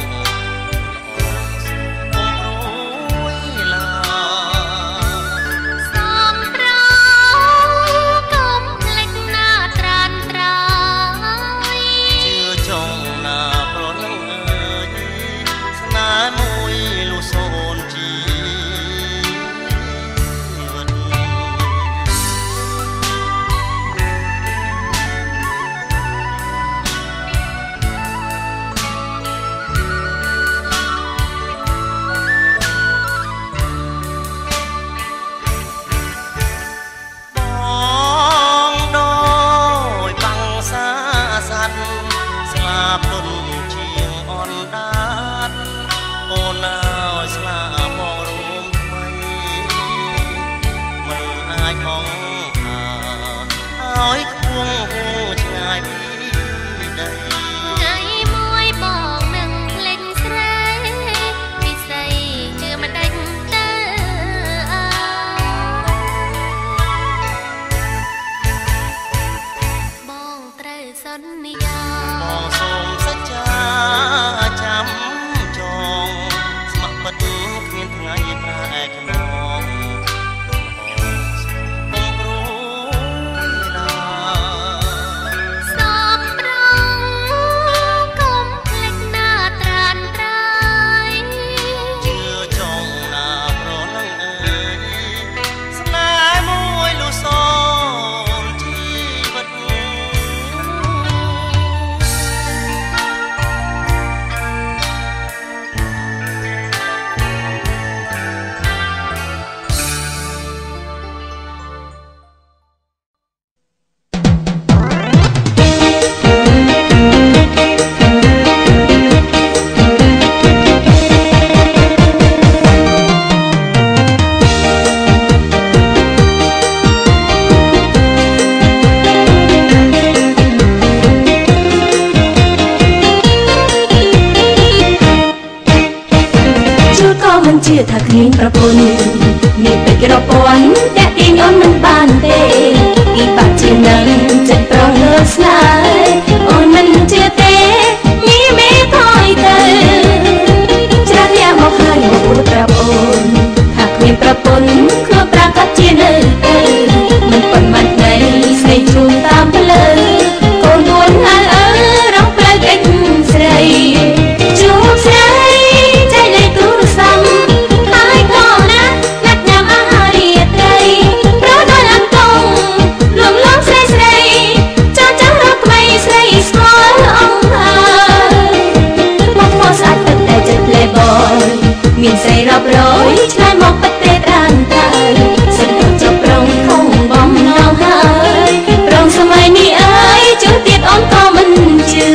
ថាគ្មានប្រពន្ធមានពេជ្រប្រពន្ធតែទាញអូនមិនបានទេពីបាត់ជានឹងចិត្តប្រលើស្នេហ៍អូនមិនជឿទេមីមេថយទៅច្រាស់អ្នកមកហើយមកពួតប្រាប់អូនថាគ្មានប្រពន្ធខ្លួនប្រាកដជានៅទៅមិនប៉ុន្មានថ្ងៃស្នេហ៍ជួបតាមផ្លូវកូននួនអើអើរងផ្លូវអិចស្រីជួបស្រីใจលេទូរស័ព្ទមានស្រីរាប់រយឆ្លើយមកពិតទេត្រានតើសិនទៅចុះប្រងធំបំណងហើយប្រងសម័យនេះអើយជួបទៀតអូនក៏មិនជឿ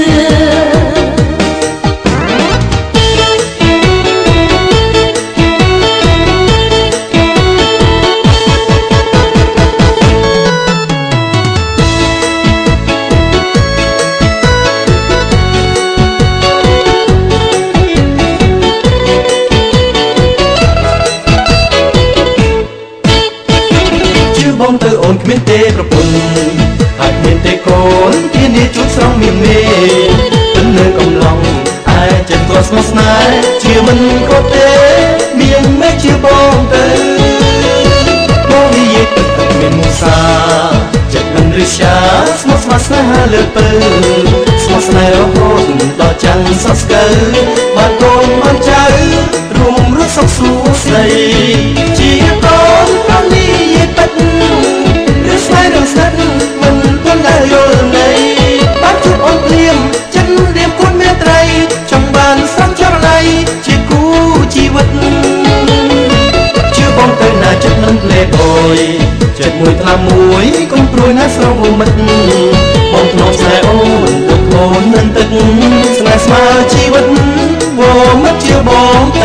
ទៅអូនគ្មានទេប្រពន្ធហើយគ្មានទេកូនធានាជួបស្រងមានមេពិននៅកំឡុងឯចិត្តក៏ស្មោះស្នេហ៍ជាមិនក៏ទេមានមេជាបងទៅបងនិយាយពិតគ្មានមុសាចិត្តមិនរិះសាស្មោះស្មោះស្នេហាលើពើស្មោះស្នេហ៍រហូតដល់ចាំងសស្កើបានកូនបានចៅរួមរស់សុខសួស្ដីជាកូនប្រនិយាយពិតស្នេហ៍នឹងស្និទ្ធមិនទាន់ដែលយល់ន័យបានជួបអូនភ្លាមចិត្តរៀបគួនមេត្រីចង់បានស្រស់ចរណៃជាគូជីវិតជឿបងទៅណាចិត្តនឹងលេបអយចិត្តមួយថ្លាមមួយកុំព្រួយណាស្រងមិត្តបងធ្លាប់ស្នេហ៍អូនទុកអូននឹងទឹកស្នេហ៍ស្មើជីវិតវមិត្តជាបងទៅ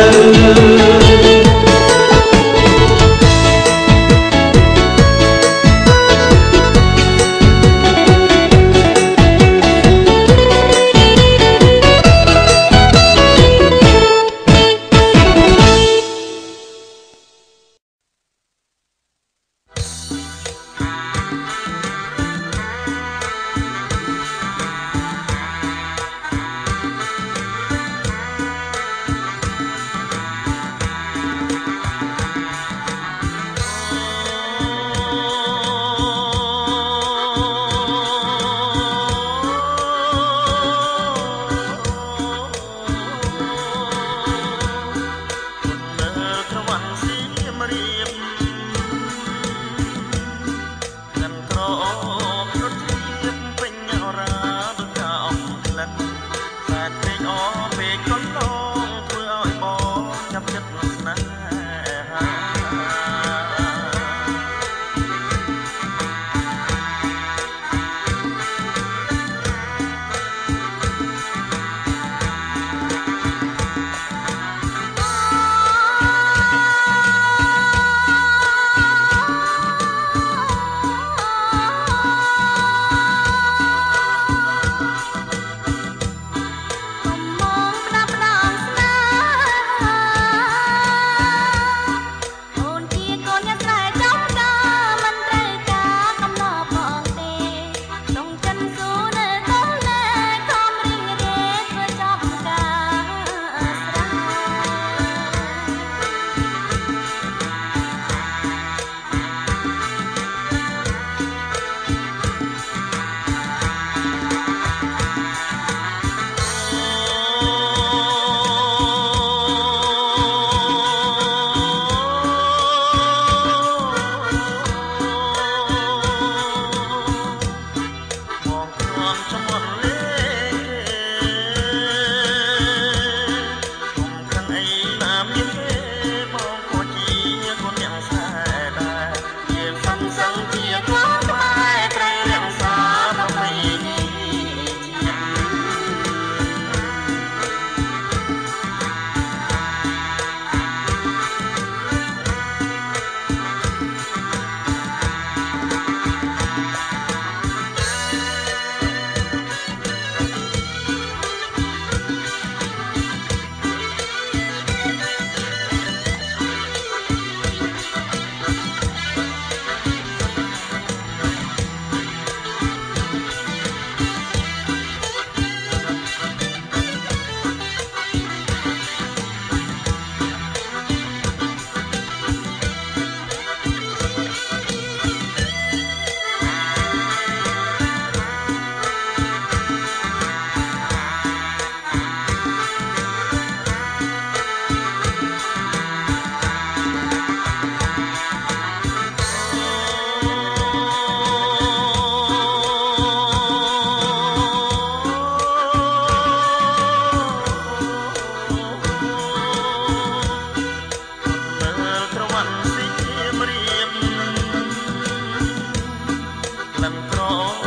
ក្លិនក្រ